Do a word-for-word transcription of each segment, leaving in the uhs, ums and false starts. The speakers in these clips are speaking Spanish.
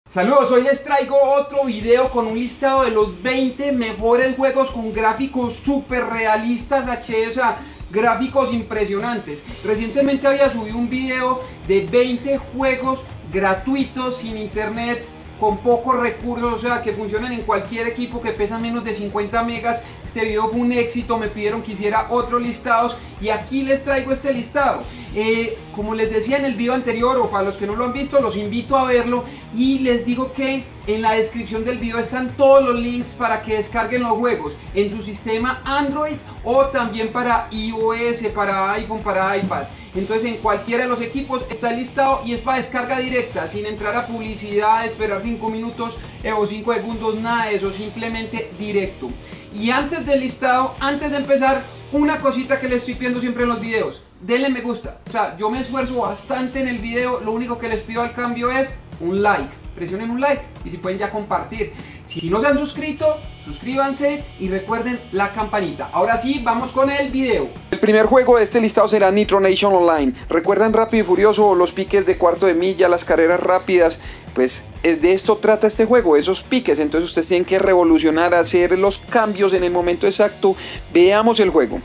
Saludos, hoy les traigo otro video con un listado de los veinte mejores juegos con gráficos súper realistas H D, o sea, gráficos impresionantes. Recientemente había subido un video de veinte juegos gratuitos sin internet, con pocos recursos, o sea, que funcionan en cualquier equipo que pesa menos de cincuenta megas. Este video fue un éxito, me pidieron que hiciera otros listados y aquí les traigo este listado. Eh, como les decía en el video anterior, o para los que no lo han visto, los invito a verlo y les digo que en la descripción del video están todos los links para que descarguen los juegos en su sistema Android o también para iOS, para iPhone, para iPad. Entonces en cualquiera de los equipos está el listado y es para descarga directa, sin entrar a publicidad, esperar cinco minutos eh, o cinco segundos, nada de eso, simplemente directo. Y antes del listado, antes de empezar, una cosita que les estoy pidiendo siempre en los videos: denle me gusta. O sea, yo me esfuerzo bastante en el video, lo único que les pido al cambio es un like. Presionen un like y si pueden ya compartir. Si no se han suscrito, suscríbanse y recuerden la campanita. Ahora sí, vamos con el video. El primer juego de este listado será Nitro Nation Online. ¿Recuerdan Rápido y Furioso, los piques de cuarto de milla, las carreras rápidas? Pues de esto trata este juego, esos piques. Entonces ustedes tienen que revolucionar, hacer los cambios en el momento exacto. Veamos el juego.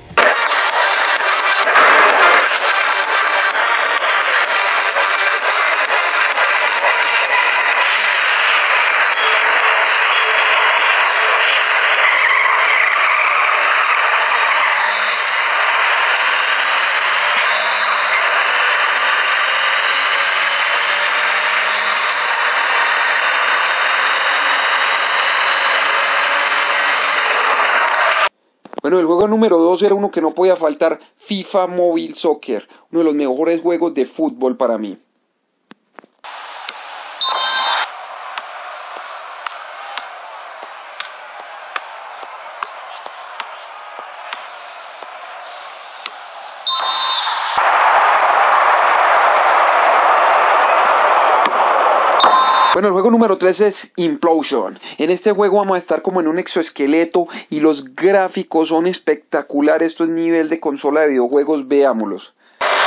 Bueno, el juego número dos era uno que no podía faltar: FIFA Mobile Soccer, uno de los mejores juegos de fútbol para mí. Bueno, el juego número tres es Implosion. En este juego vamos a estar como en un exoesqueleto y los gráficos son espectaculares. Esto es nivel de consola de videojuegos, veámoslos.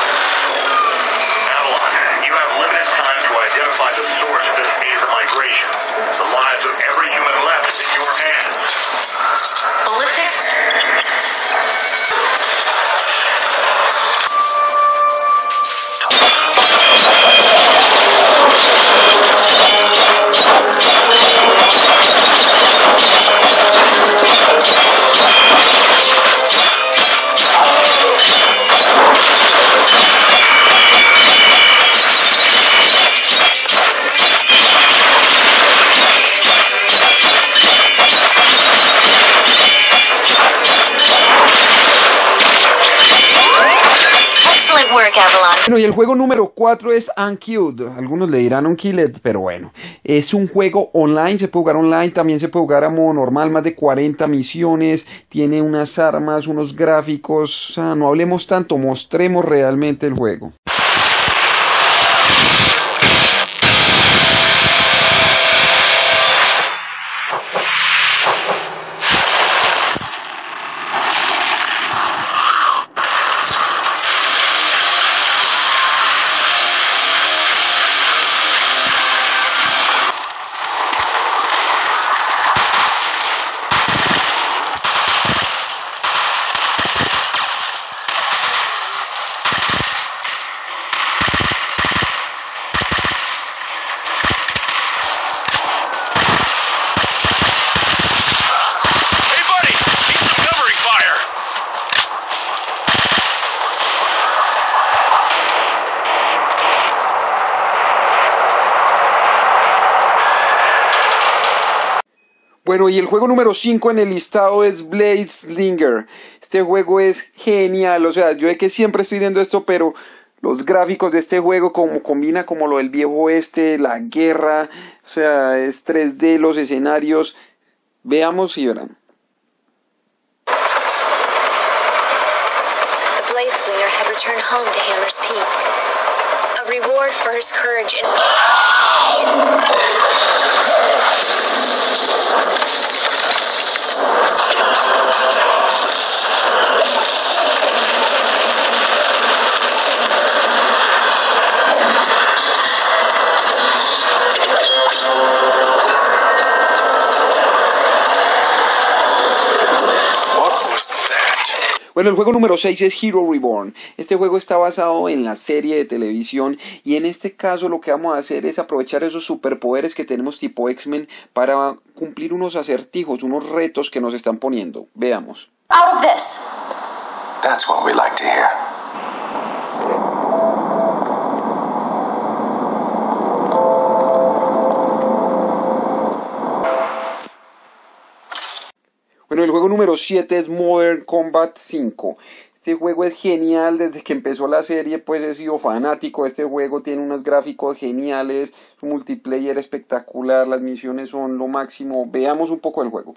Bueno, y el juego número cuatro es Unkilled. Algunos le dirán Unkilled, pero bueno, es un juego online, se puede jugar online, también se puede jugar a modo normal, más de cuarenta misiones, tiene unas armas, unos gráficos. O sea, no hablemos tanto, mostremos realmente el juego. Bueno, y el juego número cinco en el listado es Blade Slinger. Este juego es genial, o sea, yo sé que siempre estoy viendo esto, pero los gráficos de este juego como combina como lo del viejo oeste, la guerra, o sea, es tres D, los escenarios. Veamos y verán. The Blade Slinger had returned home to Hammer's Peak. A reward for his courage and... Bueno, el juego número seis es Hero Reborn. Este juego está basado en la serie de televisión y en este caso lo que vamos a hacer es aprovechar esos superpoderes que tenemos tipo X-Men para cumplir unos acertijos, unos retos que nos están poniendo. Veamos. Out of this. That's what we like to hear. Bueno, el juego número siete es Modern Combat cinco. Este juego es genial, desde que empezó la serie pues he sido fanático de este juego, tiene unos gráficos geniales, un multiplayer espectacular, las misiones son lo máximo. Veamos un poco del juego.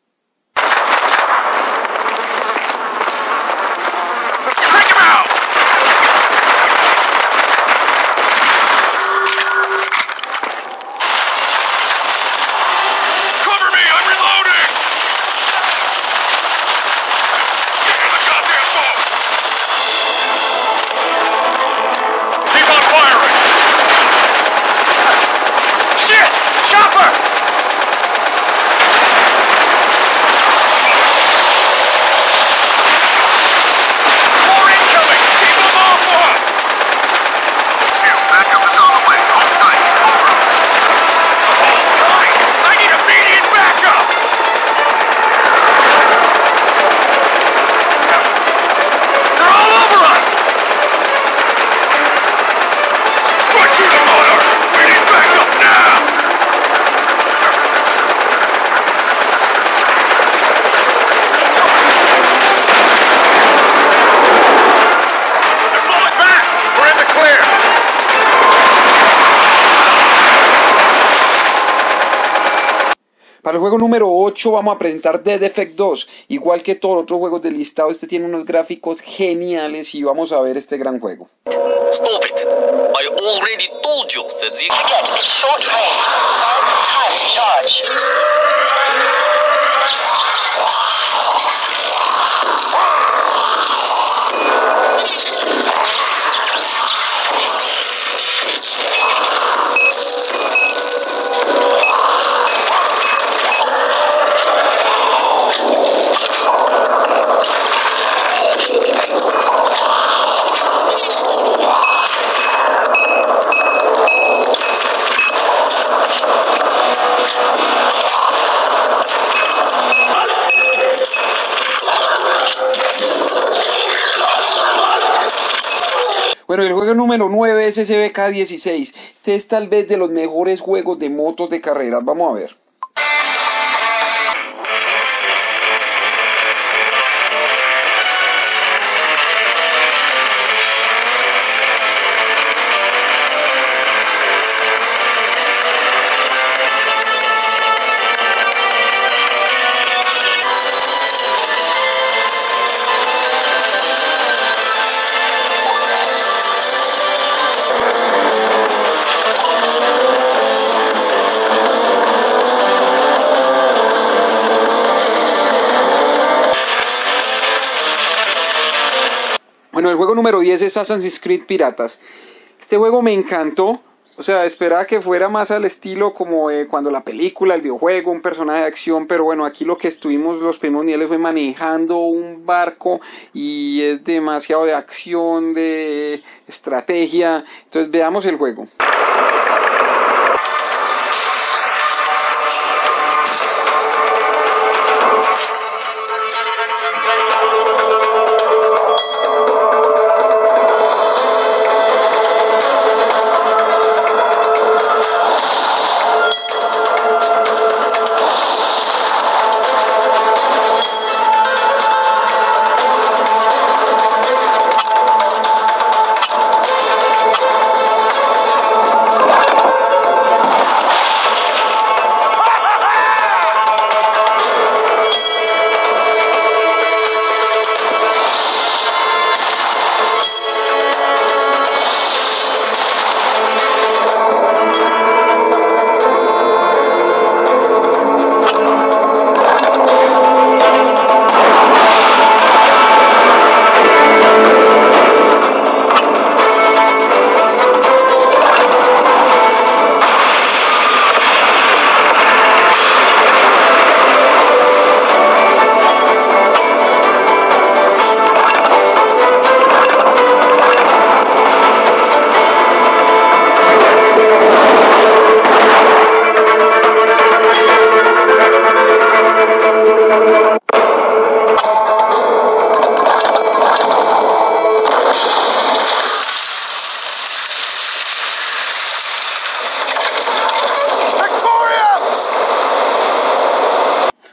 Para el juego número ocho vamos a presentar Dead Effect dos. Igual que todos los otros juegos del listado, este tiene unos gráficos geniales y vamos a ver este gran juego. Stop it! I already told you that the... Again, it's short range. Time to charge. Bueno, el juego número nueve es S B K dieciséis. Este es tal vez de los mejores juegos de motos de carreras. Vamos a ver. Bueno, el juego número diez es Assassin's Creed Piratas. Este juego me encantó. O sea, esperaba que fuera más al estilo como eh, cuando la película, el videojuego, un personaje de acción. Pero bueno, aquí lo que estuvimos los primeros niveles fue manejando un barco. Y es demasiado de acción, de estrategia. Entonces veamos el juego.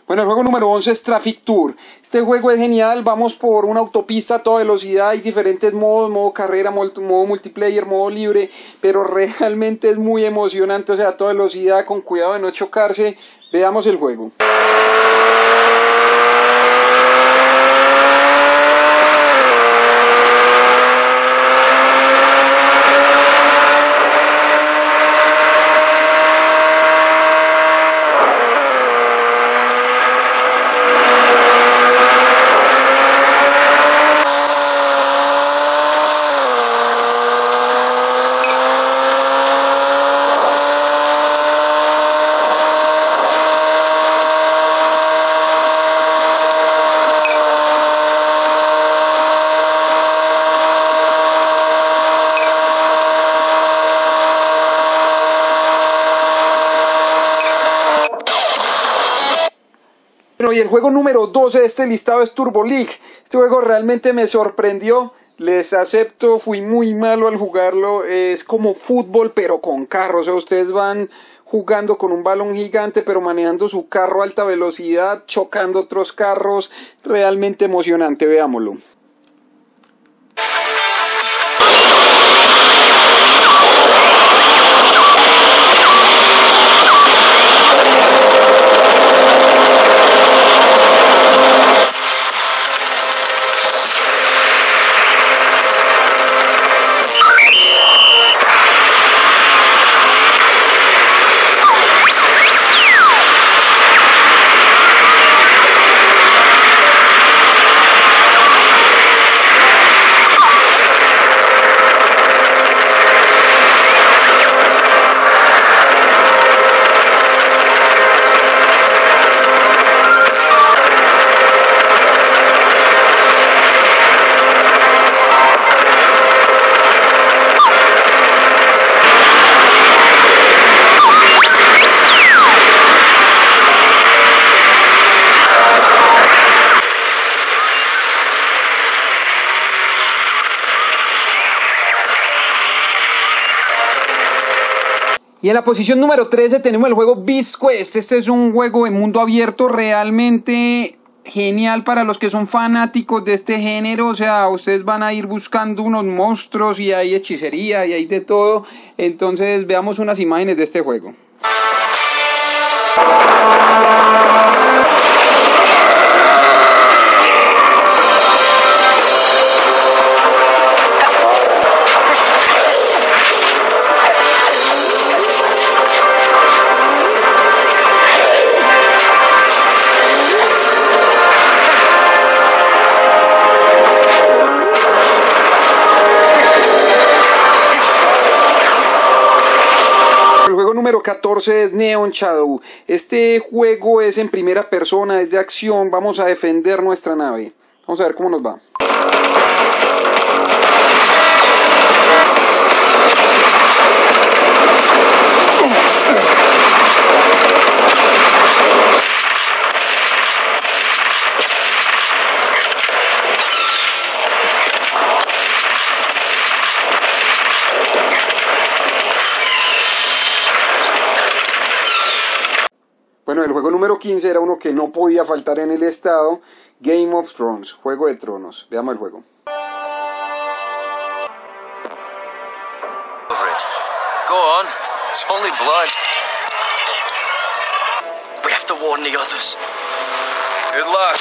Bueno, el juego número once es Traffic Tour. Este juego es genial, vamos por una autopista a toda velocidad, hay diferentes modos, modo carrera, modo multiplayer, modo libre, pero realmente es muy emocionante, o sea, a toda velocidad, con cuidado de no chocarse. Veamos el juego. Bueno, y el juego número doce de este listado es Turbo League. Este juego realmente me sorprendió. Les acepto, fui muy malo al jugarlo. Es como fútbol, pero con carros. O sea, ustedes van jugando con un balón gigante, pero manejando su carro a alta velocidad, chocando otros carros. Realmente emocionante, veámoslo. Y en la posición número trece tenemos el juego Beast Quest. Este es un juego de mundo abierto realmente genial para los que son fanáticos de este género. O sea, ustedes van a ir buscando unos monstruos y hay hechicería y hay de todo. Entonces veamos unas imágenes de este juego. Número catorce es Neon Shadow. Este juego es en primera persona, es de acción. Vamos a defender nuestra nave. Vamos a ver cómo nos va. Bueno, el juego número quince era uno que no podía faltar en el estado, Game of Thrones, Juego de Tronos. Veamos el juego. Go on. It's only blood. We have to warn the others. Good luck.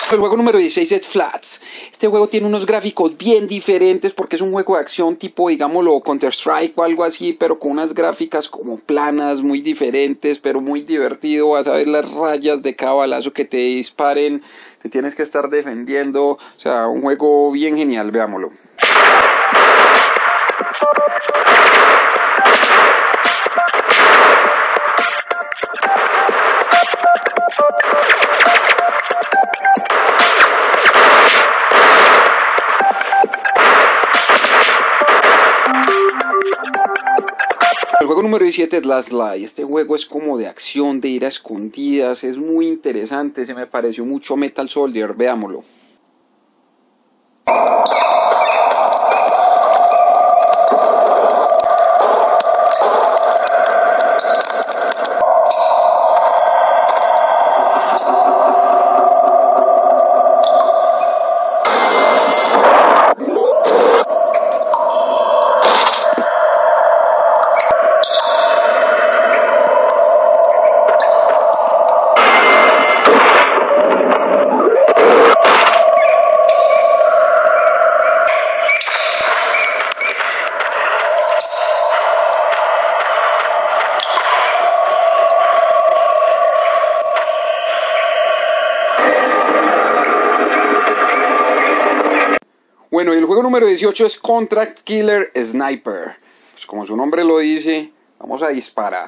El juego número dieciséis es Flats. Este juego tiene unos gráficos bien diferentes porque es un juego de acción tipo, digámoslo, Counter-Strike o algo así, pero con unas gráficas como planas, muy diferentes, pero muy divertido. Vas a ver las rayas de cada balazo que te disparen, te tienes que estar defendiendo. O sea, un juego bien genial, veámoslo. El juego número diecisiete es Last Light. Este juego es como de acción, de ir a escondidas, es muy interesante, se me pareció mucho Metal Soldier, veámoslo. Bueno, y el juego número dieciocho es Contract Killer Sniper. Pues como su nombre lo dice, vamos a disparar.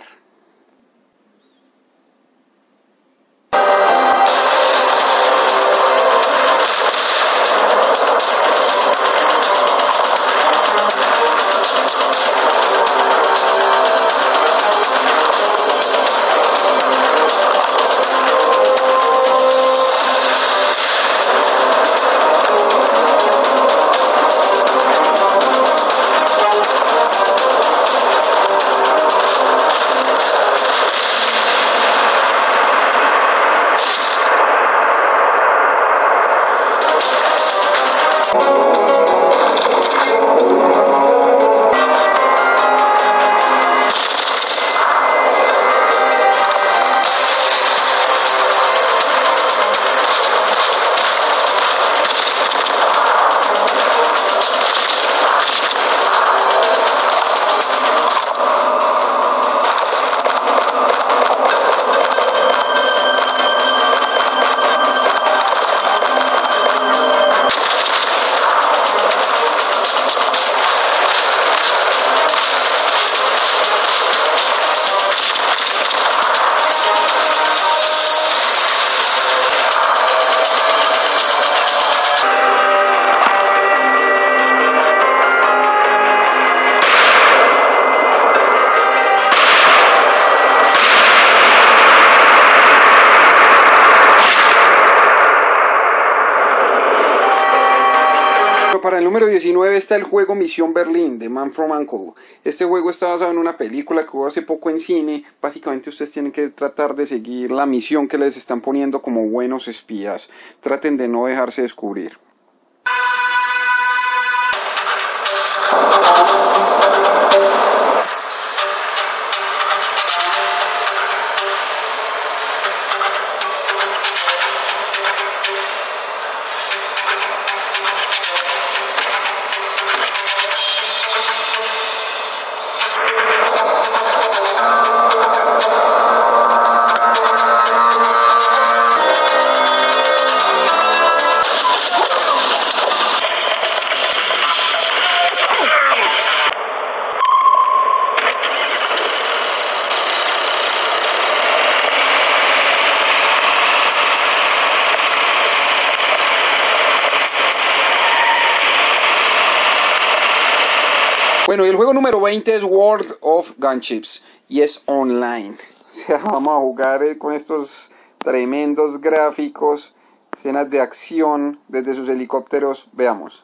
Para el número diecinueve está el juego Misión Berlín de Man from U N C L E. Este juego está basado en una película que hubo hace poco en cine. Básicamente ustedes tienen que tratar de seguir la misión que les están poniendo como buenos espías. Traten de no dejarse descubrir. Bueno, y el juego número veinte es World of Gunships y es online. O sea, vamos a jugar con estos tremendos gráficos, escenas de acción desde sus helicópteros. Veamos.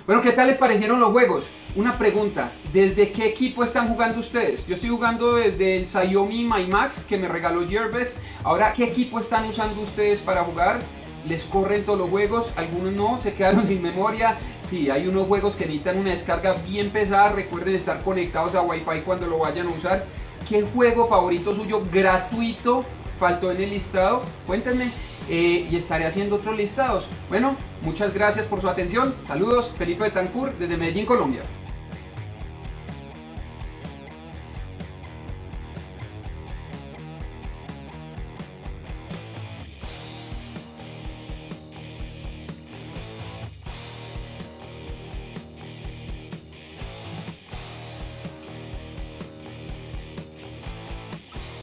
Bueno, ¿qué tal les parecieron los juegos? Una pregunta, ¿desde qué equipo están jugando ustedes? Yo estoy jugando desde el Xiaomi Mi Max que me regaló Jervis. Ahora, ¿qué equipo están usando ustedes para jugar? ¿Les corren todos los juegos? Algunos no, se quedaron sin memoria. Sí, hay unos juegos que necesitan una descarga bien pesada. Recuerden estar conectados a Wi-Fi cuando lo vayan a usar. ¿Qué juego favorito suyo gratuito faltó en el listado? Cuéntenme. Eh, y estaré haciendo otros listados. Bueno, muchas gracias por su atención. Saludos, Felipe Betancourt desde Medellín, Colombia.